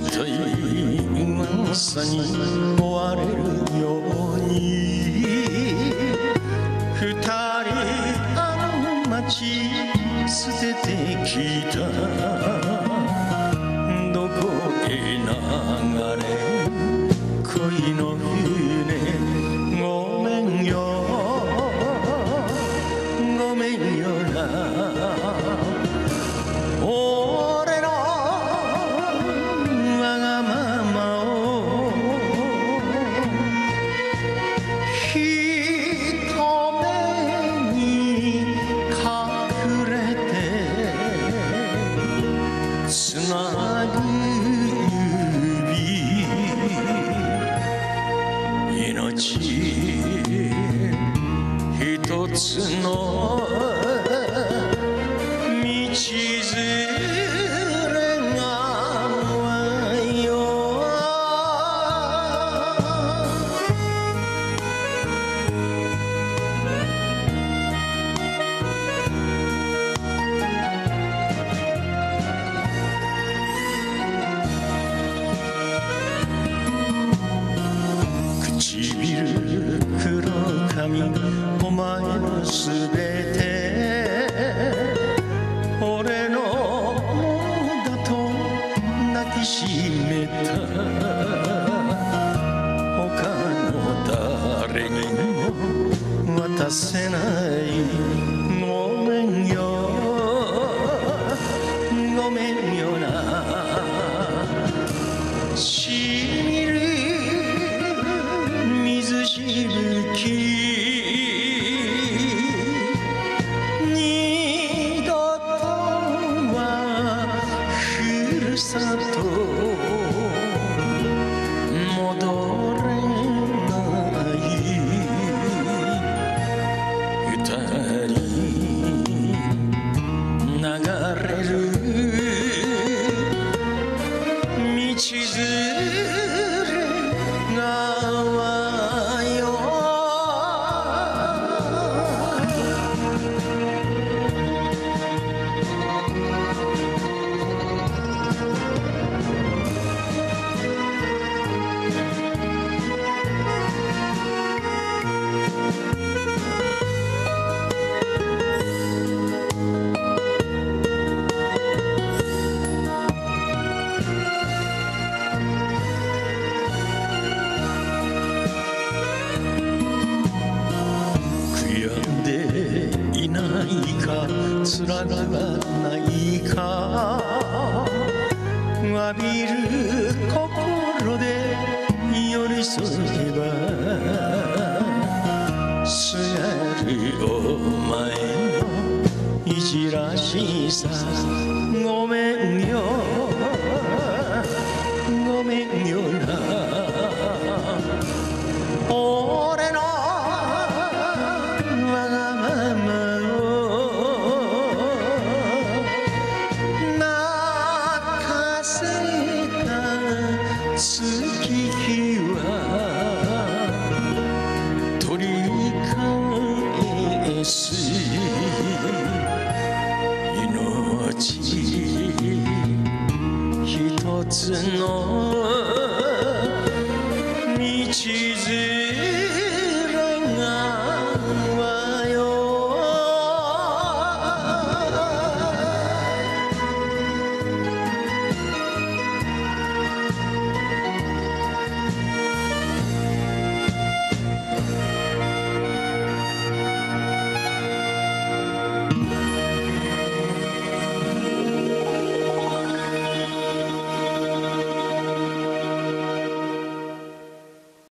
たい噂に追われるように二人あの街捨ててきたどこへ流れ恋の船ごめんよごめんよな俺のわがままを人目に隠れてつなぐ命一つの道連れがわよ唇黒髪お前のすべて俺のものだと抱きしめた他の誰にも渡せないごめんよごめんよなしみる水しぶき二度とはふるさと戻れない二人流れる道連れがいないかつらがないか詫びる心で寄り添えばすがるお前のいじらしさごめんよごめんよな俺のわがまま月日は取り返す命一つの道